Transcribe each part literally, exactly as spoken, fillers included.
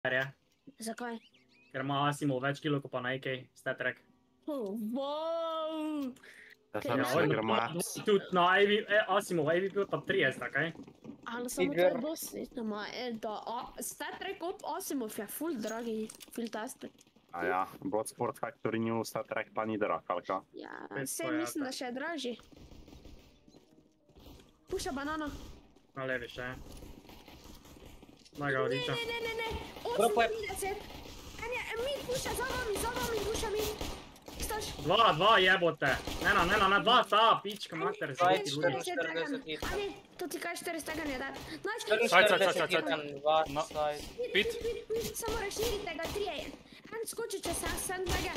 je. Zakaj? Ker ima Asimov več kilov kot pa na A K, Stat Trek. Oh, wow. Ja, sad se igramo apps. Tudi na Asimov A V P pa trideset, kaj? Ali samo to je dosti, ma, da Stat Trek op Asimov je full dragi, full tester. A ja, Blood Sport Factory New Stat Trek pa ni drag, ali ka? Ja, vse mislim, da še je draži. Puša banano. Na levi še. Daj ga odiča. Ne, ne, ne, ne, osemintrideset. Mi puša za vami, za vami puša mi. Staš? Dva, dva jebote. Nena, nena, ne, dva, ta, pička mater. Ajde, štirideset, ajde, to ti kaj štirideset tegan je dat. Sajt, sajt, sajt, sajt, sajt. Pit? Samo raširite ga, trije je. En skoči če se, sem tega.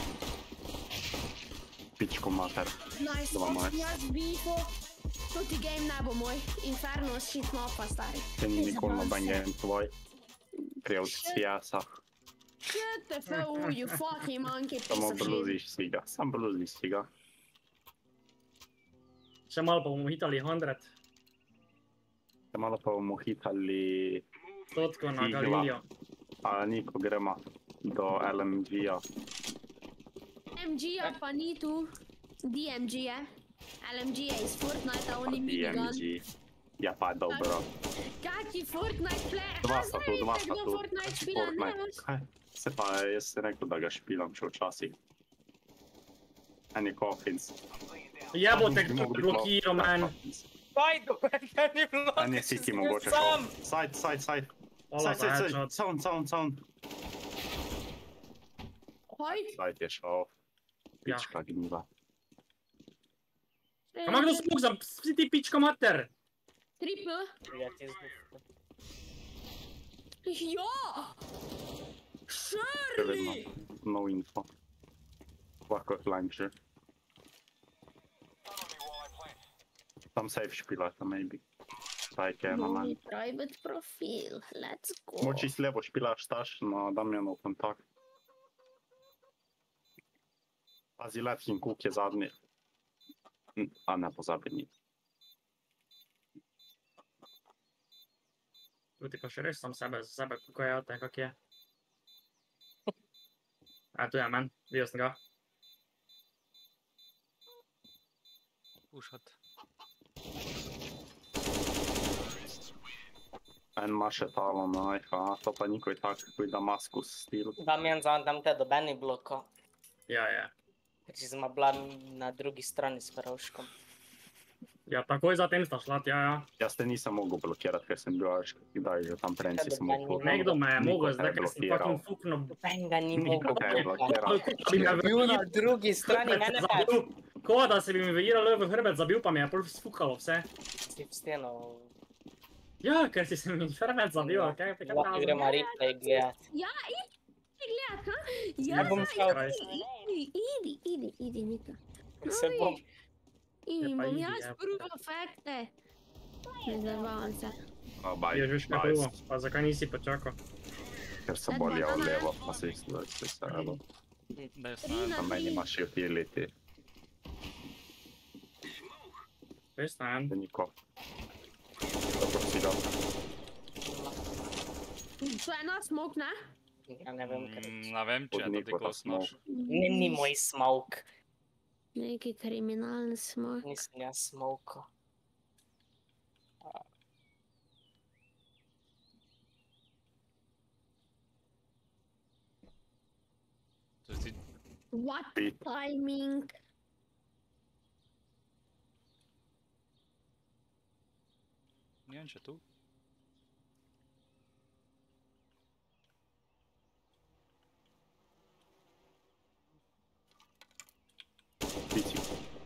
Pičko mater. Nice, jaz bifo. To ti game ne bo moj. Inferno shit mapa, stari. Te ni nikoli noben game tvoj. Prije od C S-a. Shut the F U, you fucking monkey piece Samo of shit. bluziš si ga, sam bluziš si ga. Še malo pa bomo hitali sto. Še malo pa bomo hitali... Stotko na Galileo. A Niko gremo do L M G-a. M G-a pa ni tu. D M G je. L M G je iz Fortnite-a, oni minigun. D M G. Ja pa dobro. Kaki Fortnite player? Dva sta tu, dva sta tu. Fortnite špila, ne veš? Kaj? Se pa, jaz sem rekel, da ga špilam še včasih. En je Coffins. Jebote, kdo blokiral men. Side, meni ni bilo. En je City mogoče šel. Side, side, side. Side, side, side. Sound, sound, sound. Hoj? Side je šel. Pička gnjiva. Kama kdo smuk za vsi ti pička mater? Triple? Ja, ti zbog. Ja! Shirley! No info. Lahko je launcher. Tam safe špilata, maybe. Sajke je na meni. Private profil, let's go. Moči s levo špilaš staš na Damjanov kontakt. Pazi, Letkin Cook je zadnji. A ne pozabi ni. Tu ti pa še res sam sebe, za sebe kukajate, kak je. A, tu je men, videl sem ga. Pušat. En ima še talo na I H A, to pa nikoj tak, koji Damaskus stil. Damjan, tam te do meni bloko. Ja, ja. Ker smo bila na drugi strani s Ferovškom. Ja, takoj za tem sta šlat, ja, ja. Jaz te nisem mogel blokirati, ker sem bil až kdaj že tam prenci sem mogel. Nekdo me je mogel, zdaj ker sem fucking fukno. Ben ga ni Niko mogel te je blokiral. Bil na drugi strani, mene pa je. Ko da se bi mi v I R L v hrbet zabil, pa mi je pol sfukalo vse. Si v steno. Ja, ker si se mi hrbet zabil, kaj je pekaj pravi. Gremo replay gledat. Ja, idi gledat, ha? Ja, Ne bom šel. idi, idi, idi, Nika. Se bom. In bom jaz prvo fakte. Ne zabavam se. Je že škaj prvo, pa zakaj nisi počakal? Ker sem bolje od levo, pa se jih zdaj se srelo. Na meni imaš utility. Res na en. Niko. Dobro si dal. To je na smoke, ne? Ja ne vem, kaj. Ne vem, če je to tako smoke. Ne, ni moj smoke. Neki kriminalni smoke. Nisem jaz smoke. What timing? Nie wiem, czy tu? Pici.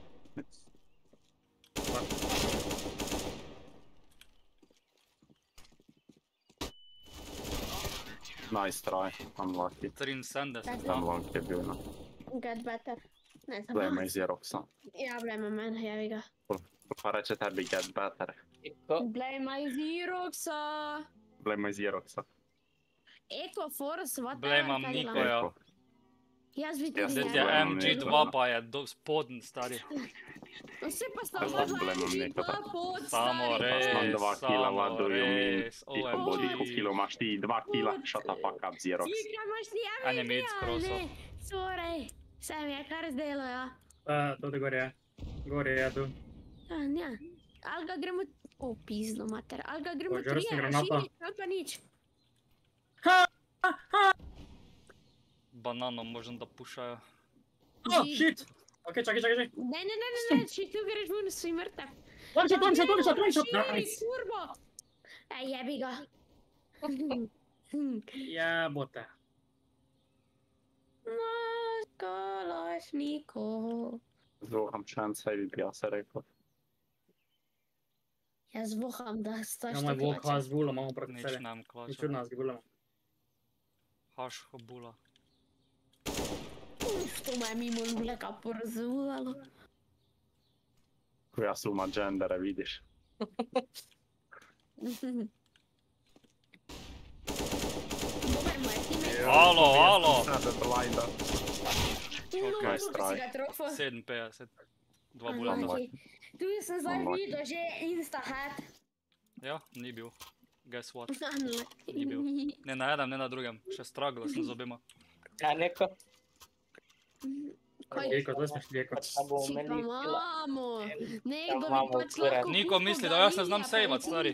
Nice try, unlucky. triinsedemdeset. Unlucky je bil, no. Get better. Ne, samo. Blejmo iz Jeroxa. Ja, blejmo men, jevi ga. Pa reče tebi get better. Blejmo iz Jeroxa. Blejmo iz Jeroxa. Eco Force, what the Blejmam Nikoja. Jaz bi Jaz tudi tudi Zdaj je ne. imam M G nekaj. dva pa je do spoden, stari. Vse pa sta Jaz oba sem dva gledal M G nekaj dva tak. pod, Samo stari. res, Imam dva kila, samo what do you mean? res, Tiho bodi, koliko O M G. kilo imaš ti? Dva kila, shut the fuck up, Xerox. Slika imaš ti A ne mid M G, ali crossov. ne? Sorry, se mi je kar zdelo, ja. Uh, tudi gor je. Gor je tu. Ja, ja. Ali ga gremo... O, pizdo mater. Ali ga gremo Požar sem trije granata. rašiti, ali pa nič. Banano možem da pušajo. Oh, Gee. shit! Ok, čakaj, čakaj, čakaj. Ne, ne, ne, ne, ne, če tu greš ven, si mrtev. One shot, one shot, one shot, one shot! Širi, Nice! kurbo! Ej, jebi ga. Jebote. Naš kalašnikov. Zvoham šance, bi jaz rekel. Jaz voham, da sta Ja, moj štekla. bog, vas gulo imamo proti Nič sebi. nam Nič klača. od nas gulamo. Haš hobula. Uf, to me je mimo luleka porazumalo. Ko jaz uma gendere, vidiš. Dober mu je time. Alo, alo! Sada blajda. No, Ok, kako si straj. ga trofo? sedeminpetdeset. Dva Aha, buleta. ok. Tu sem zdaj Unlucky. videl že insta-hat. Ja, ni bil. Guess what? Unlucky. Ni bil. Ne na enem, ne na drugem. Še stragla sem z obema. Ja, neko. Kaj? Geko, zdaj smo šli geko. Pač pa bomo Si pa imeli kila. mamo. Nekdo bi imamo pač kurat. lahko Niko kupil misli, da jaz ne znam Galija, sejvat, pa stari.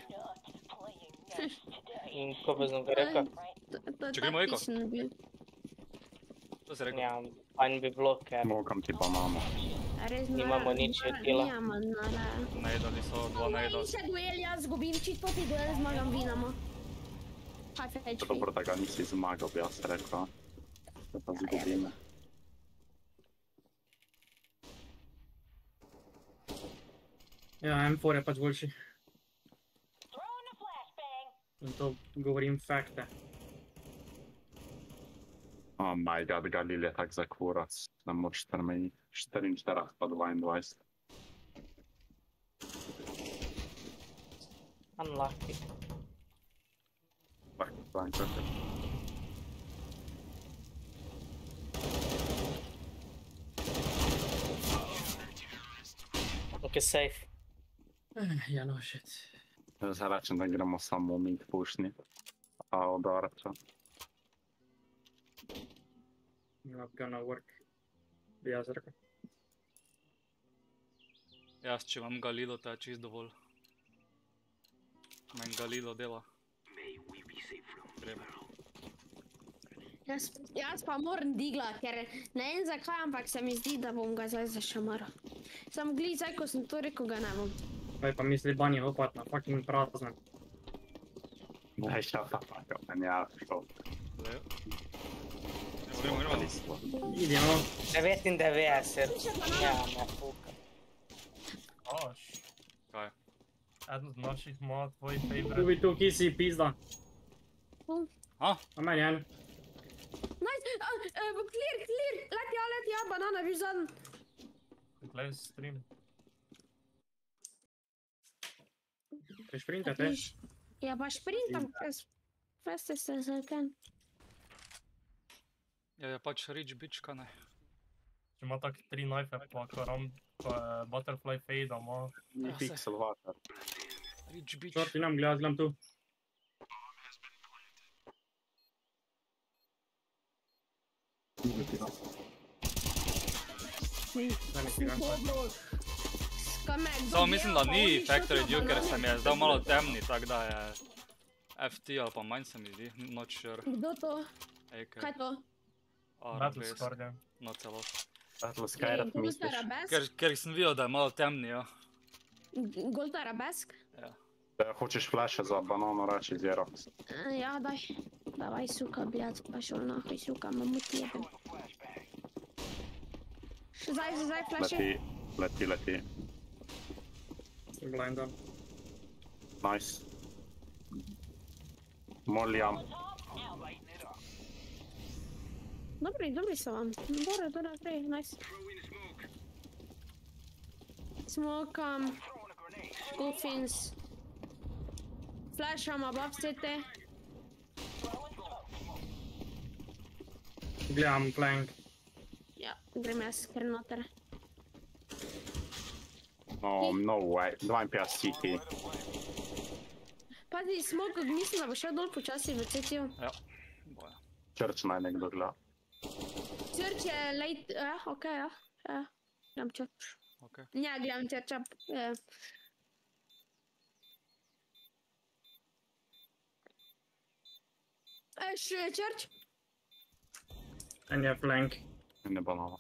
In ko bi znam rekel, To- to je Če gremo eko? taktičen bil. To si rekel. ja, fajn bi bilo, ker Mogam ti pa mamo. A res Nimamo nora- nič nora- od tila. Nimamo nora. Najedali so, dva najedali. Še duel jaz zgubim, čisto ti duel zmagam vinamo. Half H P. Dobro, da ga nisi zmagal, bi jaz rekel. Da pa zgubime. Ja, M štiri je pač boljši. In to govorim fakte. Oh my god, Galil je tak za kurac. Ne moč strmeni. štiriinštirideset pa dvaindvajset. unlucky. Tak, tak, tak. Ok, safe. Ja, no shit. Jaz rečem, da gremo samo mid pušni. A od Arča. Not gonna work. Bi jaz rekel. Jaz, če imam Galilo, to je čist dovolj. Meni Galilo dela. Gremo. Jaz, jaz pa moram digla, ker ne vem zakaj, ampak se mi zdi, da bom ga zdaj zašamaral. Sam glej, zdaj ko sem to rekel, ga ne bom. Kaj pa misli Bani hopat na fucking prazno. Ne, shut the fuck up, man, ja, šel. Zdaj. Gremo, gremo, gremo. Idi, no. devetindevetdeset. Še banana. Ja, ne, fuka. Aš, Kaj? eden od naših ima tvoj favorite. Tu bi tu, ki si pizda. A? A meni en. Nice, uh, uh, clear, clear, leti ja, leti ja, banana, bil zadnji. Gledaj stream. Kaj šprintate? Ja, pa šprintam, fast, fastest as I can. Ja, je pač rich bitchka, ne. Če ima tak tri knife, pa karam, pa je butterfly fade, ima. Ni Ja, pixel water. Rich bitch. Shorty nam gleda, gledam tu. Daj mi si ga. Samo mislim, da ni Factory Dew, ker se mi je zdal malo temni, tako da je F T ali pa manj se mi zdi, not sure. Kdo to? A K, Kaj to? R Battle B S, Scar game. no celo. Battle Skyrim Gold misliš? arabesk? Ker, ker sem videl, da je malo temni, ja. Gold arabesk? Da hočeš flashe za banano reči Xerox. Eh, Ja, daj. Давай, сука, блядь, пошел нахуй, сука, мамут ебем. Zdaj, zdaj, flaši. Leti, leti, leti. Blindam. Nice. Moljam. Dobri, dobri so vam. Bora, bora, prej, nice. Smoke, um, Goofins. Flasham above city. Gledam flank. grem jaz kar noter. No, no way. Dva in pet C T. Pazi, smog, mislim, da bo šel dol počasi v C T-ju. Ja, boja. Church naj nekdo gleda. Church je late, ja, okej, ja. Ja, gledam Church. Okej. Ja, gledam Church, ja. Eš, Church? En je flank. In je banana.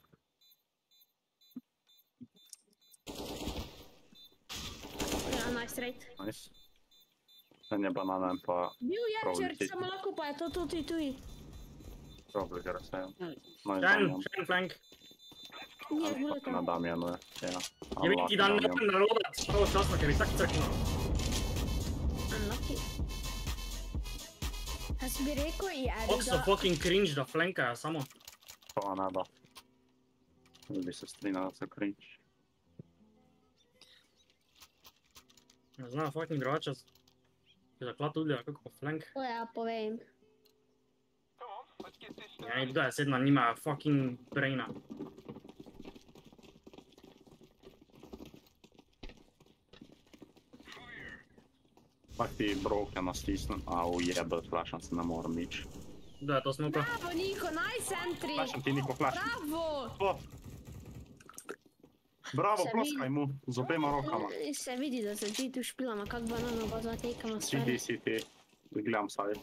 Ja, nice rate. Nice. En je banana in pa Bil je Probably Church, take samo lahko pa je to tudi tuji. probably gre se. No in Shen, Damian. Shen flank. Nije bilo Na to. Damianu je. Ja. Je videti, da ne morem narodati pravočasno, ker je tak crkno. Unlucky. Jaz bi rekel, je Kako so fucking cringe, da flankajo samo. To ne da. Bi se strinjal, da so cringe. Ne znam fucking drugače. Je zaklad tudi, kako flank. To ja, povem. Ja, in kdo je sedma, nima fucking braina. Pak ti broke na stisnem. A ujebe, flasham se ne morem nič. Kdo je to smoka? Bravo, Niko, nice entry! Flasham ti Niko, flash. Bravo! Oh. Bravo, Se ploskaj mu, z obema rokama. Se vidi, da se ti tu špilamo, kak banano pa zatekamo C D, stvari. C T. Gledam saj.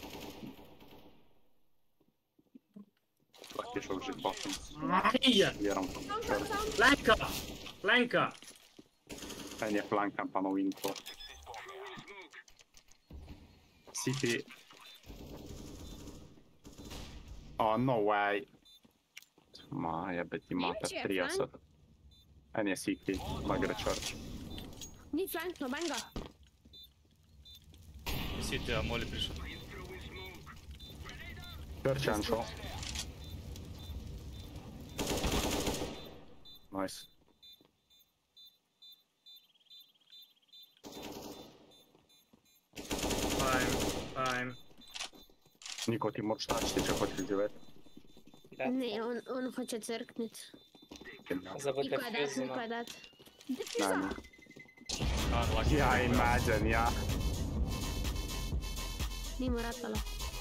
Tak je šel že bottom. Ej, Vjeram. flanka! Flanka! En je flankan pa nov info. C T. Oh, no way. Ma, jebe ti mater, Nič je trideset. En je C T, pa gre Church. Ni flank nobenega. Si ti, ja, moli prišel. Church je en šel. Nice. Fajn, fajn. Niko, ti moraš tačiti, če hočeš živeti. Ne, on, on hoče crknit. Za Niko je dat, butefuse, Niko no. je dat. Ne, Defuza! ne. Ah, laki. Ja, imagine, ja. Ni mu ratalo.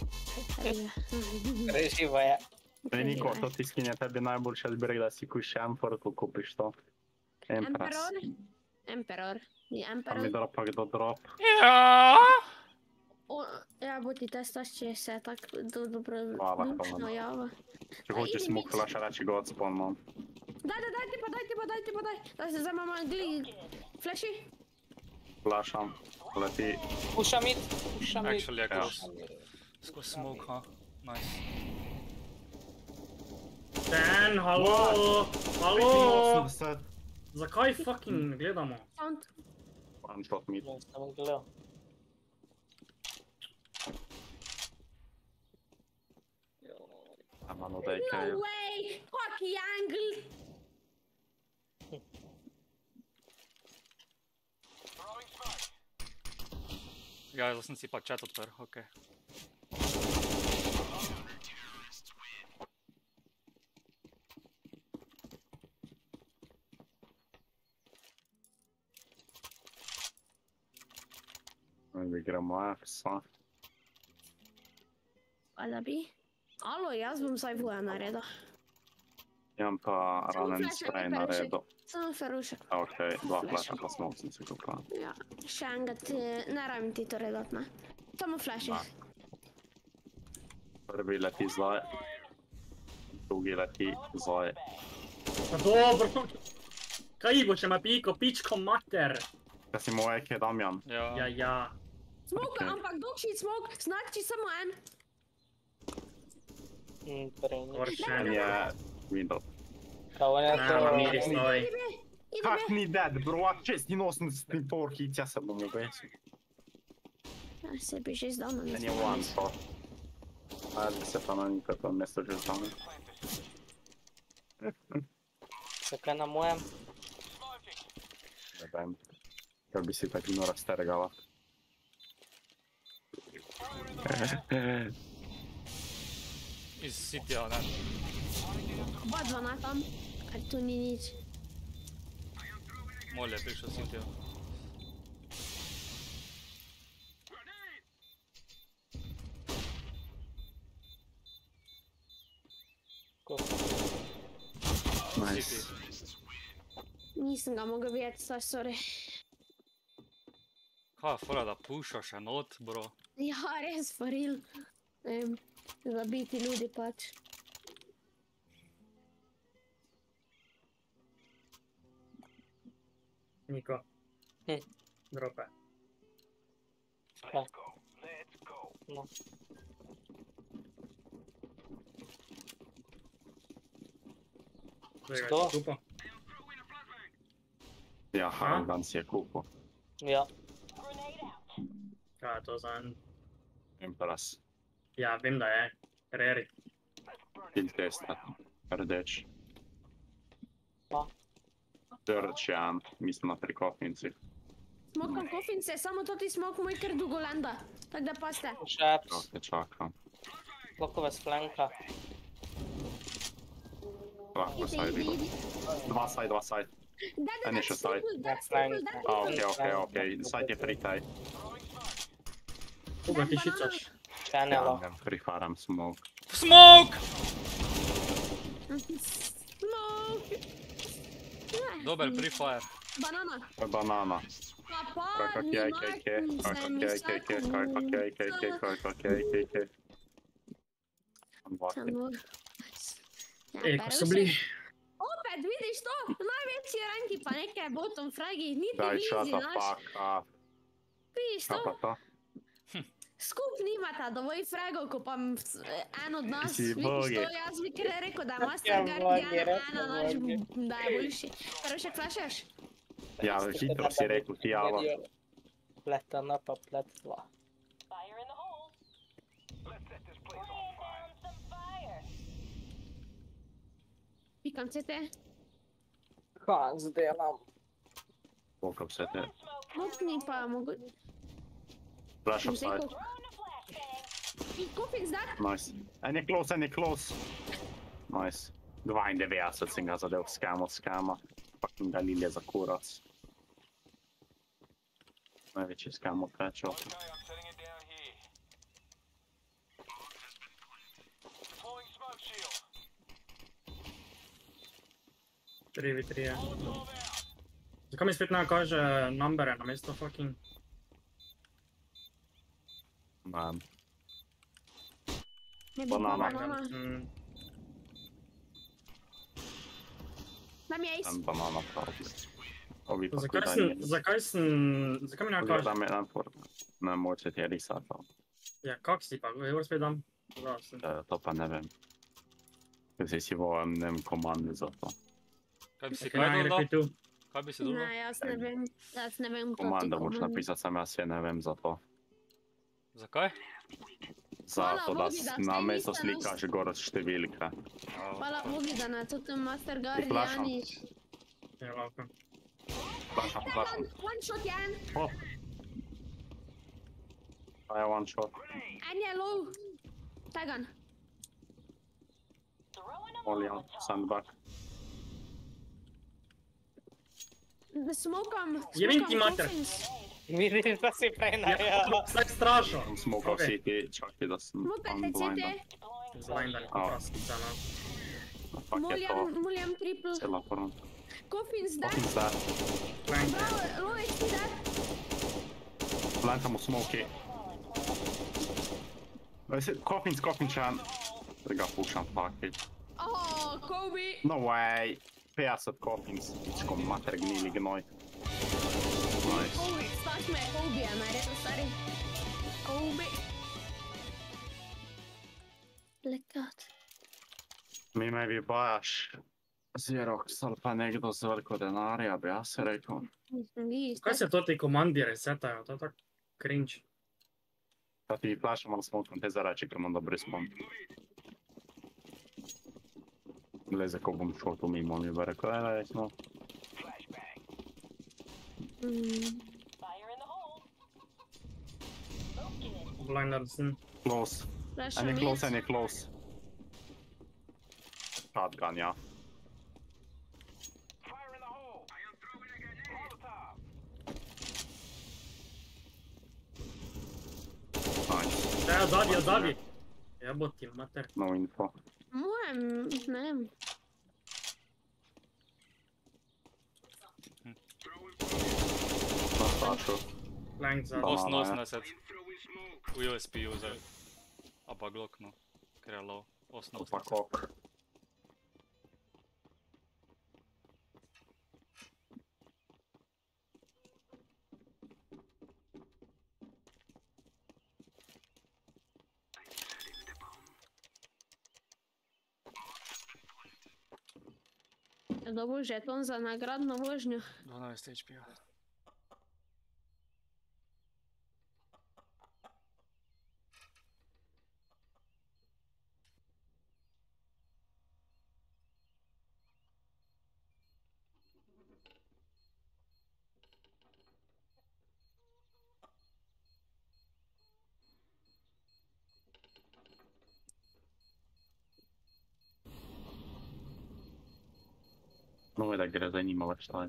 Reživo je. Ej, Niko, to ti skinje tebi najboljše odbirek, da si kuj šempor, ko kupiš to. Empress. Emperor? Emperor. Ni Pa mi Emperor. dropa kdo drop. Ja. O, ja, bo ti testaš, če se tako do, dobro Hvala, dušno hvala. java. Če hočeš smuk flasha reči god spawn, man. Daj, daj, daj, ti pa daj, ti pa daj, ti pa daj. Daj se zdaj imamo gli... Flashi? Flasham, leti. Puša mid, puša mid. Actually, ja, Ja. close. Skozi smoke, ha. Nice. Shen, halo! Halo! petinosemdeset. Zakaj fucking ne gledamo? Sound. One shot mid. Sem gledal. A mano da je No kaj. way! Fucking angle! Ja, zdaj sem si pa chat odprl, okej. Mi gremo F-sa. Hvala bi. Alo, jaz bom saj vuja naredil. Imam pa ranen flasha, spray ne na perušek. redu. Samo ferušek. Ok, dva flasha pa smoke sem si kupila. Ja, še enega ti, ne rabim ti to redat, ne. Samo flashi. Da. Prvi leti zdaj. Drugi leti zdaj. Pa dobro! Kaj bo, če me piko, pičko mater? Kaj si moj ek je Damjan? Ja, Ja. ja. Smoke, Ok. ampak dokšit smoke, znači samo en. Mm, prej ni. Or En Shen. je window. Pa on je Ne, to... na miri stoji. Idi be, idi Kak be. ni dead, bro, a šestinosemdeset power hit, ja se bom obesil. Ja, se bi že zdavno En je nisem. one shot. Ajde se pa na nikaj to mesto že zdane. Zakaj na mojem? Ne vem. Kaj bi si tako nora stergala. Iz City-ja, ne. Oba dva na tam, kar tu ni nič. Mol je prišel s Cityjo. Nice. Nisem ga mogel videti, saj sorry. Kaj je fora, da pušaš enot, bro? Ja, res, for real. Ne vem, zabiti ljudi pač. Niko. Hm. Drope. Kaj? No. Zdaj ga Sto? je kupo. Ja, Harangan si je kupil. Ja. Kaj je to za en? Impress. Ja, vem, da je. Reri. Kill testa. Rdeč. Pa. Trčan, mislim na pri kofinci. Smokam kofince, samo to ti smok moj kar dugo landa. Tak da paste. Šeps. Čakaj, čakam. Lahko vas flanka. Lahko Ide, side ide, idu. ide. Dva side, dva side. Da, da, En da, je še side. triple, da, Ja, triple, flank. da, A, okej, okej, okej. Side je free taj. Koga ti šicaš? Ja, Channelo. ne, free faram smoke. Smoke! Smoke! Ne, Dober pre-fire. Banana. To je banana. Pa pa, Kak ni kej, kej, kej, makni kak se mi kej, kej, kej, kak kej, kej, kej, kak kej, kej, kej. Dva, Samo... Ja, Ej, ko peru so se. bili. Opet, vidiš to? Največji ranki pa neke bottom fragi, niti Daj, blizi shut the naš. fuck up. Vidiš Kaj pa to? to? Skup nimata dovolj fragov, ko pa m- s- en od nas, Si vidiš bogi. to, jaz bi kar rekel, da Ja, Master bogi, Guardian res ena so naš, bogi. da je boljši. Pero še flashaš? Ja, hitro si rekel ti jalo. Pletana pa plet dva. Pikam C T. Kaj zdelam? Koliko vse te? Mokni pa mogoče. Flash of side. Kupim zdaj. Nice. En je close, en je close. Nice. dvaindevetdeset sem ga zadev skam od skama. Fucking Galilje za kurac. Največji skam od pečo. tri v tri. Zakaj mi spet ne kaže numbere namesto fucking? Man. Ne bo Banana. banana. Mm, Dam je ace. En banana pravdi. Ovi pa Zakaj kudaj sem, je. zakaj sem, zakaj mi ne kaže? Gledam jedan for... Ne moče ti je risata. Ja, kak si pa, evo spet dam. Da, sem. To pa ne vem. Zdaj si vojem, ne vem, komande za to. Kaj bi si Zakaj ne kaj gre dal? tu? Kaj bi si dal? Ne, jaz ne vem. Jaz ne vem, proti Komanda moš komandi. napisati, sam jaz je ne vem za to. Zakaj? Zato, da Bogi, da s- vsaj na mesto niste nas- slikaš gor številke. Hvala Bogi, da na tudi Master flašam. Guardiani. Ja, lahko. Flašam, flašam. One shot je en. Oh. I have one shot. En je low. Tagan. Olijan, sandbag. Smokam. Jebem ti mater. Vidiš, da si prej Ja, najel. vsak strašo. Sem smokal Okej. okay. City, čakaj da sem Smokajte C T. unblindan. Zlajndali, A. proskica, no. Fuck je to, Muljam, muljam triple. cela front. Coffin zdaj. Fucking sad. Flank. Bravo, low H P zdaj. Plantamo smoky. Coffins, coffin chan. Da ga pušam, fuck it. Oh, Kobe. No way. pedeset coffins, pičko mater gnili gnoj. Nice. Kobe, staš me Kobe, a naredil stari. Kobe. Blackout. Mi me vi bajaš Xerox ali pa nekdo z veliko denarja, bi jaz se rekel. Mislim, vidiš. Kaj se to ti komandi resetajo, to je tako cringe. Da ti flašam ali smokam te zarači, ker imam dober spawn. Glej, za ko bom šel tu mimo, mi bo rekel, ej, ej, smo. Mm. Blindar sem. Close. Flasha En je mid. close, en je close. Shotgun, ja. Nice, Da, zadnji, od zadnji. Jeboti, mater. no info. Mojem, ne vem. Na stašu. Flank za... Banana, oseminosemdeset. U U S P user. A pa Glock, no. Ker je low. Pa oseminosemdeset. kok. Je dobil žeton za nagradno vožnjo. dvanajst H P. No, da gre zanimalo šta je.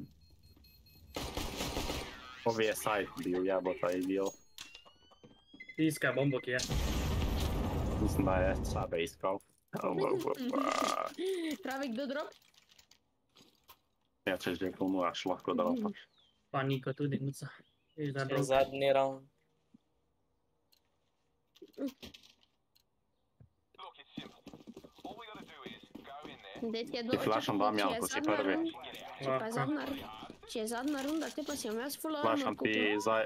Ovi je side bil, jebota je bil. Tiskaj bombo, ki je. Mislim, da je sabe iskal. Pravi, kdo drop? Ja, če že ponuraš, lahko dropaš. Pa Niko tudi, Nica. Viš, da je Še bro. zadnji round. Ded je do... Ti flašam Damjan, ko si prvi. Če pa je zadnja, če je zadnja runda, te pa si imam jaz full armor Flašam ti kupil. zdaj...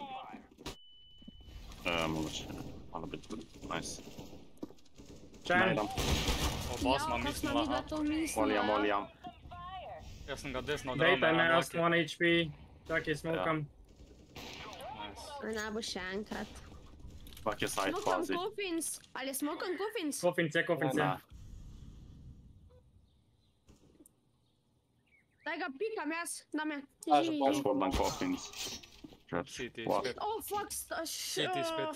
E, mogoče, malo biti tudi, nice. Čem? Najdam, Oba smo Ja, kak mislila, smo vidva aha. to mislila. molijam, molijam. Jaz sem ga desno od rame, Dejte me, a jaz sem one H P. Čakaj, smokam. Nice. Ne bo še enkrat. Vak je side Smokam fazi. coffins, ali je smokam coffins? Kofinc je, kofinc je. Ne, Daj ga pikam jaz, da me Paž, živi. paž. Jordan Coffins. City What? spet. Oh fuck, sta š... City spet.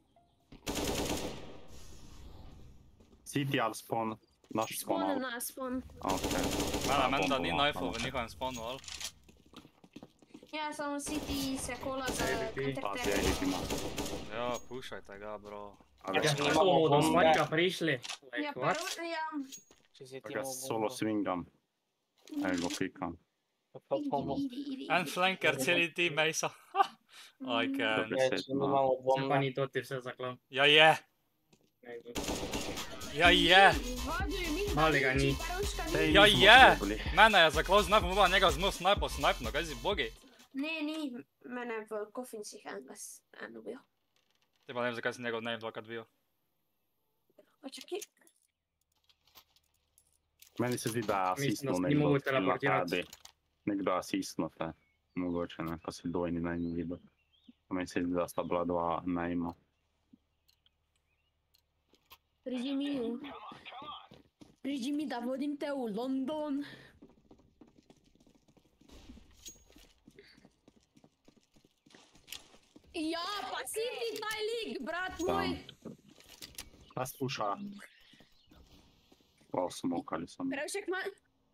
City ali spawn? Naš spawn Spone ali? na spawn. Okej. Mene, meni da bombo ni lahko, knifeov no. v njihovem spawnu, ali? Ja, samo City se kola za A D P. Pa si counter-attack. A D P ima. Ja, pušajte ga, bro. A Ja, veš, Nimamo kako bomo do bombe. smajka prišli? Ja, Like, pa what? ja. Če si ti pa ga solo swingam. Evo go pikam. Pa bomo. Idi, idi, idi. En flanker, celi team, Mejsa. I can. Dobro. Ja, če nimamo Se pa bombe. ni to ti vse zaklal. Ja je, ja je. Vaduj, mi Mali ga ni. Baruška ni. Ej, Ja nismo je. probali. Mene je zaklal snajpom, moba njega zmrl snajpo, snajpno, kaj si bogi? Ne, ni, mene v kofincih enega s- en ubil. Te pa ne vem, zakaj sem njega od name dvakrat bil. Pa čakaj, Meni se zdi, da je Mislim, da asistno se ni nekdo mogel skill na teleportirati. kadi. Nekdo asistno te. Mogoče ne, pa si dvojni na eni videl. Meni se zdi, da sta bila dva najma. pridi mi. Pridi mi, da vodim te v London. Ja, pa si ti taj lik, brat moj. A sluša. Pa smokali so mi. Prevšek ma...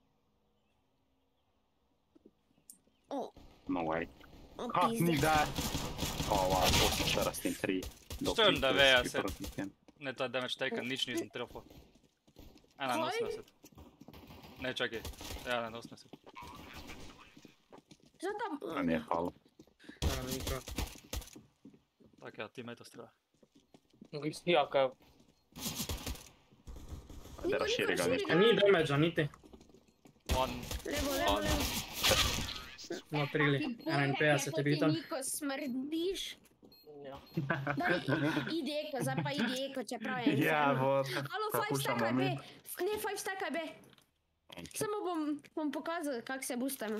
O, No way. o Kak ni pizde. da? Ova, to so še raz tem tri. štiriindevetdeset. Ne, to je damage taken, nič nisem trefil. enainosemdeset. Ne, čakaj. Ja, enainosemdeset. Že tam... A ne, halo. Ja, Niko. Tak, ja, teammate strela. Ja, kaj. Ajde, razširi ga Niko, nekaj. A ni damage, niti. One. Levo, levo, levo. No, trili. enainpetdeset je bil tam. Niko, smrdiš. Ja. Daj, idi eko, zdaj pa idi eko, čeprav je Ja, inferno. bo. Halo, pa five puščamo stackaj B. mi. F- Ne, five stackaj B. Samo bom, bom pokazal, kak se boostamo.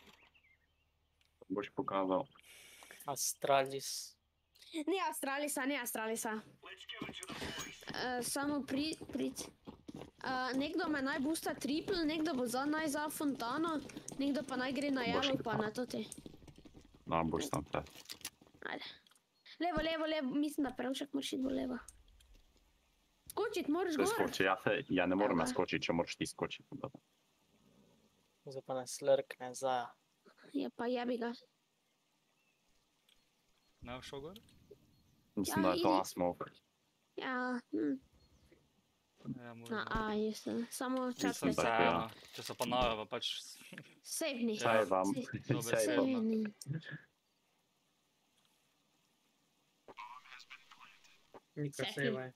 Boš pokazal. Astralis. Ne Astralisa, ne Astralisa. Uh, samo pri, prid. Uh, nekdo me naj boosta triple, nekdo bo za naj za fontano, nekdo pa naj gre na Boš yellow pa pa. na toti. No, boš tam te. Ajde. Levo, levo, levo, mislim da prevšek moraš iti bo levo. skočit, moraš Zdaj gor. skoči, ja, se, ja ne morem Evo. jaz skočiti, če moraš ti skočiti. Zdaj pa nas lrkne za... Je pa jebi ga. Ne bo šel gor? Mislim, Ja, da je to idi. na smoke. Ja, hm. Ja, Na možno. A, jesem. Samo Sem čakaj. tako, se, ja. no. Če se ponavlja, pa pač... Sejvni. Ja. Saj vam, Dober saj save. vam. Sejvni. Mikro Sefli. save.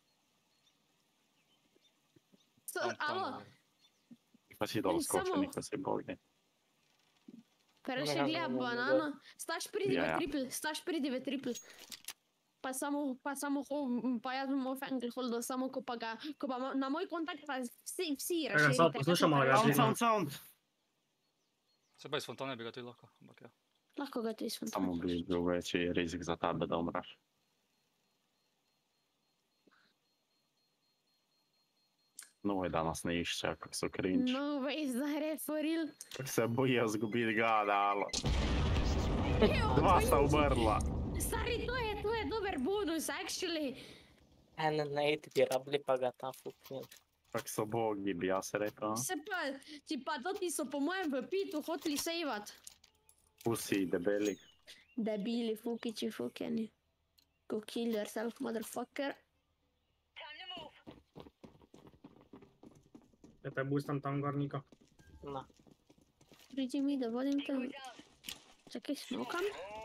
So, Tam, tam, alo, Pa si dol Samo- skočil, niko se bogi. Pero še Ja, gleda ja, ja, banano. Staš pridi Ja, v ja. triple, staš pridi v triple. Pa samo, pa samo, ho, pa jaz bom off angle holdal, samo ko pa ga, ko pa ma- na moj kontakt pa vsi, vsi Čakaj, razširite. samo poslušamo, ali ga Sound, vidimo. sound, sound! Se pa iz fontane bi ga tudi lahko, ampak ja. Lahko ga tudi svam. Samo bi bil večji rizik za tebe, da umreš. No, je da nas ne išče, kako so cringe. No ways, da je for real. Kako se bojijo zgubiti gada, alo. Evo, Dva sta bojici. umrla. Stari, to je, to je dober bonus, actually. En nade bi rabili, pa ga ta fuknil. Kako so bogi, bi jaz rekel. Se pa, ti pa to ti so po mojem v pitu hoteli sejvat. Vsi debeli. Debili, fukiči, fukeni. Go kill yourself, motherfucker. Ja te boostam tam gor, Niko. Na. Pridi mi, da vodim tam. Čakaj, smokam.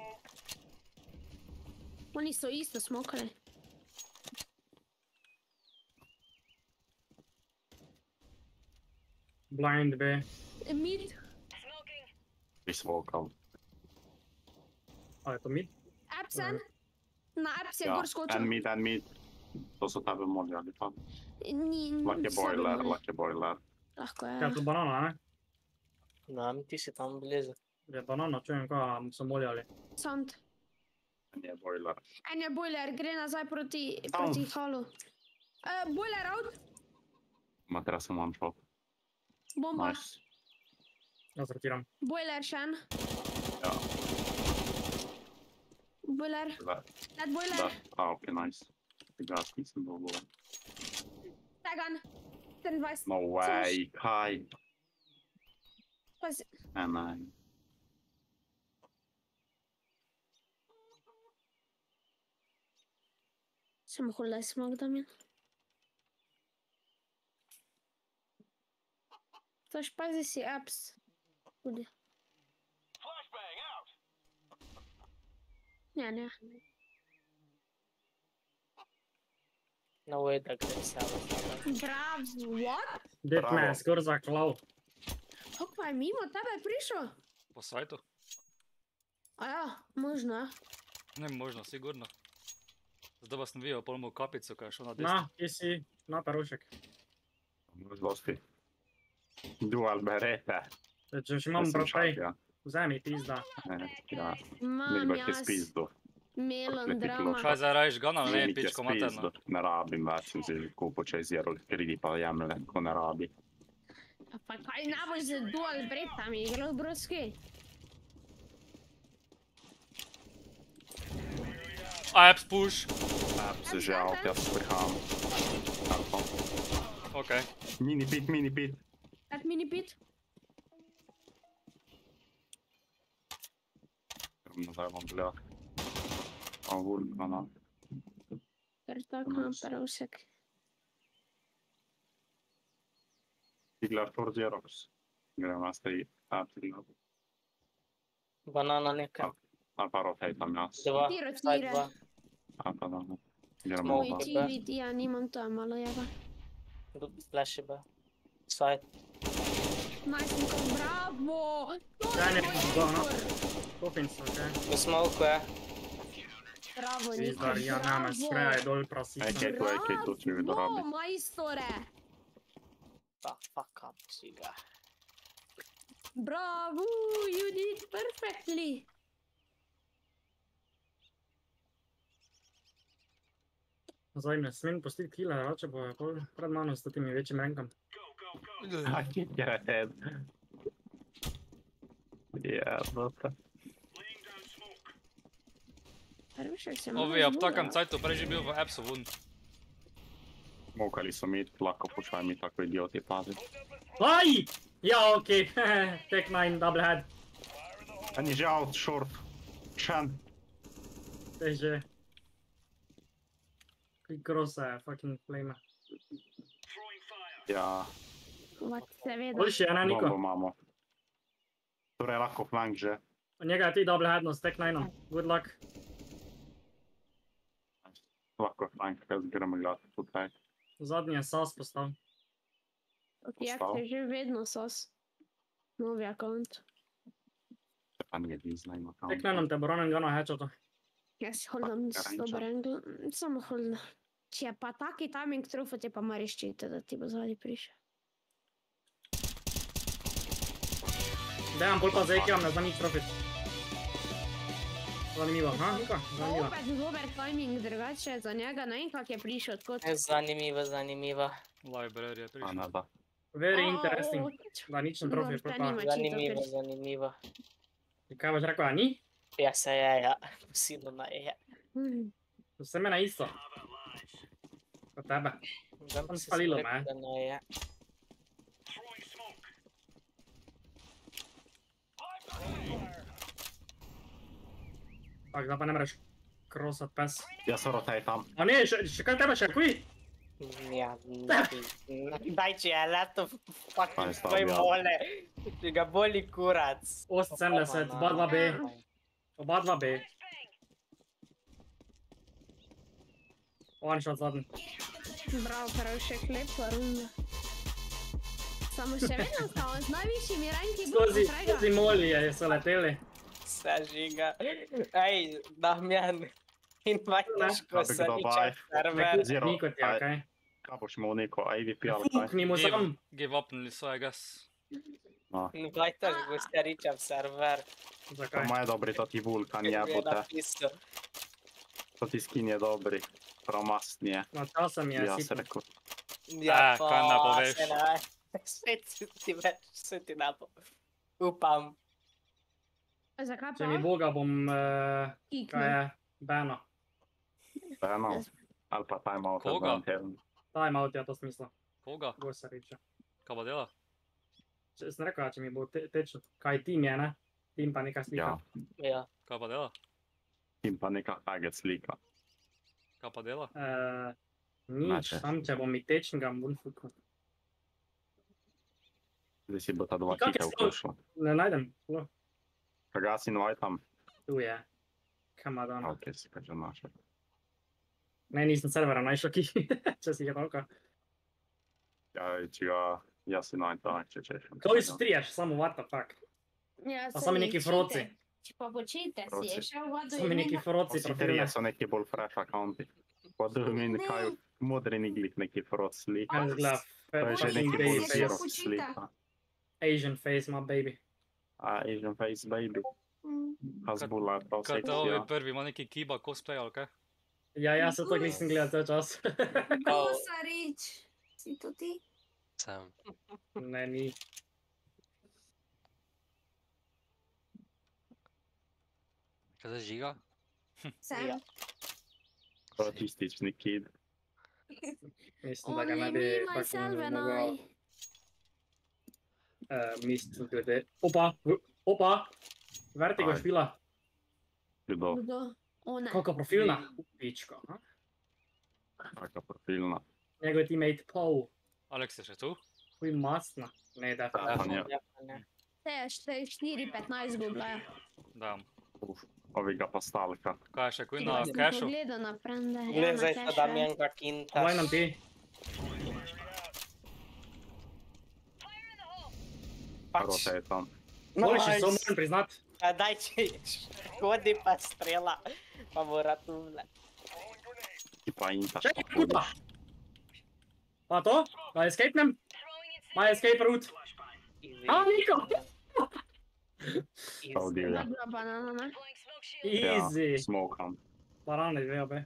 Oni so isto smokali. Blind B. Mid, Bi svokal. A je to mid? absen. Na abs je Ja, gor skočil. en mid, en mid. To so tebe mogli ali pa. Ni, Lahko je slabi boiler, moj. lahko je boiler. Lahko je. Ja, to banana, ne? Na, ti si tam blizu. Je banana, čujem, kaj so moljali. Sound. Je boiler. En je boiler, gre nazaj proti, Sound. proti halu. Uh, boiler out, Ma teraz sem one shot. bomba. Nice. Jaz retiram. Boiler še en. Ja, Boiler, da, dead boiler. da. A, ok, nice. Gas nisem dobil. Tagan. štiriindvajset. No way, kaj? Pazi. Ne, ne. Samo holdaj smog, Damjan. Tož pazi si apps. Tudi. Ne, ne. No way, da gre se. Bravo, what? Ded Bravo. me je skor zaklal. Kako pa je mimo tebe prišel? Po sajtu? A ja, možno, ja. Ne, možno, sigurno. Zdaj pa sem videl polno kapico, kaj je šel na desno. Na, kje si? Na, perušek. Zlosti. Dual berete. Če še imam Jaz sem bratej, šak, ja. vzemi pizda. Ne, ja. Imam Nekdo je jaz spizdu. melon Prokletih drama. lož. Kaj zdaj rajiš gana, ne, Nik je pičko materno. spizdu. Ne rabim več, sem si kupil čez zero kredi pa jemle, ko ne rabi. Ja, pa kaj ne boš z dual bretami igral, broski? Apps push. Se že avt, jaz spriham. Tako. Okej. Mini pit, mini pit. Tak mini pit? Nazaj bom gledal. A vul, ona. Ker tako imam perušek. Ti gledaš for zeros. Gremo na stej, a ti gledam. Banana nekaj. Ali pa rotate tam jaz. Dva, Ti vsaj rotire. dva. A pa da ne. Gremo Smo Moj oba. ti- utility, ja nimam to, je malo jeba. Flash je B. Side. Nice, Niko, bravo! To Ja, je ne, moj dva, no. ekor! Kopin so, okej. V smoku je. Bravo, Niko, Pizdar, ja, name, bravo! sprejaj dol prasica. Ej, kaj tu je, kaj tu ti Bravo, dorabi. majstore! Pa fuck up si ga. Bravo, you did perfectly! Zdaj ne smem pustiti kile, če bo pol pred mano s temi večjim rankom. A kje je head? Ja, dobro. Perušek se Ovi, malo ab takem zbuja. cajtu prej že bil v appsu vun. Smokali su mid, lako pušaj mi tako idioti pazit. Aj! Ja, okej. Tech nine, double head. Meni že out, short. Shen. Takže... Kaj krosa je, fucking flame. Ja, Vat seveda. Boljši je, ne, Niko? bombo imamo. Torej lahko flank že. Od njega je ti double headno s Tech nine-om. Good luck. Lahko flank, kaj gremo gledati tukaj. Zadnji je sas postal. Jak Postal. se že vedno sos. Novi account. Če pa nije Disney ima Tech nine-om te bo Ronan gano headshot'o. Jaz holdam Ja, s dober angle. Samo holdam. Če je pa taki timing trufo, ti pa moraš ščititi, da ti bo zadnji prišel. Dejan, pol pa zdaj, ki vam ne znam nič trofit. Zanimivo, ha, Niko? Zanimivo. Opet dober timing, drugače za njega ne vem kak je prišel, odkot. Zanimivo, zanimivo. Library je A prišel. ne da. Very O, o, interesting. o, Da nič ne trofit, Dobro, pol ta nima. pa... Zanimivo, Cheeto zanimivo. Kaj boš rekel, a ni? Ja se je, ja. Silno na je. Hmm. Vse me na isto. Kot tebe. Tam Tam si spalilo rekel, me. da na je. Pak, da pa ne mreš krosat pes. Ja se rotatam. A ne, še, še kaj tebe še kui? Ja, ne- daj če je leto fucking Aj, tvoj stavljam. mole. Če ga boli kurac. osemdeset, oba dva B. Oba dva B. One shot zadnji. Bravo, Perovšek, lepa runda. Samo še vedno smo z najvišjimi ranki Skozi, budemo skozi molije so leteli. Se žiga. Ej, Damjan. Invajtaš, ko Abi se kdo ničem baj? server. Zero. Niko ti, Aj. okej. Kaj boš imel neko A V P ali kaj? Fukni mu sam. Give, give upnili so, I guess. No. Invajtaš, ko se ničem server. Zakaj? To je dobri, to ti vulkan Mi je jebote. napisal. To ti skin je dobri. Promastni je. No, časem je Ja se sitno. rekel. Ja, Eh, kaj ne poveš? se ne. Svet ti več, se ti ne bo. Upam. Zakaj Če pa? mi boga bom, eh, kaj Kikni. je, bano. Eno. Ali pa time out. Koga? advantage. Time out, ja, to smisla. Koga? Bolj se reče. Kaj pa dela? Če sem rekel, ja, če mi bo te, tečil, kaj tim je, ne? Tim pa neka slika. Ja. Ja. Kaj pa dela? In pa neka target slika. Kaj pa dela? Eh, nič, Znači. sam če bom mi tečen, ga bom fukal. Zdaj si bo ta dva Kak je kite slov? vključila. Ne najdem, lo, Kaj si invajtam? tu je. Kamadana. Ok, si pa že našel. Ne, nisem servera našel, ki, če si ga toliko. Ja, če ga, jaz si invajtam, če češ. Koji so trije, še samo what the fuck. Ja, Pa saj sami neki čite. froci. Če pa počite si, Froci. je šel vodo Sami neki froci Vsi profilne. trije so neki bolj fresh accounti. Pa da mi Ne. kaj modri niglik neki froc slika. Kaj zgleda, To je že Oni neki se bolj počita. zero Počita. slika. Asian face, my baby. A Asian face baby. Mm. Hasbula, prav Kaj to seksija. je prvi, ima neki kiba cosplay ali kaj? Ja, jaz se to nisem gledal cel čas. Kosarič, si to ti? Sam. Ne, ni. Kaj za žiga? Sem. Ja. Autistični kid. Mislim, da ga ne Only bi me, tako myself and mogel I. uh, misliti glede. Opa, v- opa, Vertigo Aj. špila. Kdo? Kdo? Ona. Koliko profilna? Pičko. a? Taka profilna. Njegov teammate Paul. Alex je še tu? Kuj mastna. Ne, da. Ja, pa nje. Ja, pa ne. Te je štiri petnajst gublajo. Da. Uf, ovi ga pa stalka. Kaj je še kuj Če na sem cashu? pogledal na prende. ja, Gle, na zdaj cache, pa Damjanka kintaš. Daj nam ti. Pač, Rota je tam. Boljši so, nice. moram priznat. A daj, če hodi pa strela, pa mora tule. Ti pa intaš. Čekaj, kurva! Pa to? Da escapenem? My escape route. A, Niko! Prav divja. Dobra banana, ne? Easy. Ja, smokam. Banane dve obe.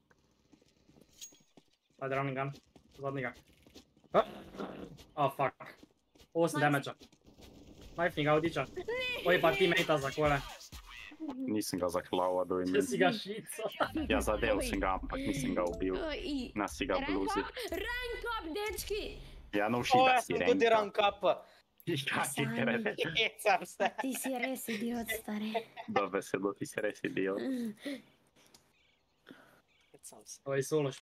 Ajde, running gun. Zadnjega. Ah, oh, fuck. osem Nice. damage-a. Knife ga odiča. Oj, pa teammate-a za kole. Nisem ga zaklal, da Če ime. si ga šico. Ja, zadev sem ga, ampak nisem ga ubil. I, Nas si ga rank bluzi. up, rank up, dečki! Ja, no O, všita jaz si sem tudi renka. rank up. Ja, ti te rede. Hecam se. Ti si res idiot, stari. Da veselo, ti si res idiot. Hecam se. Ovaj solo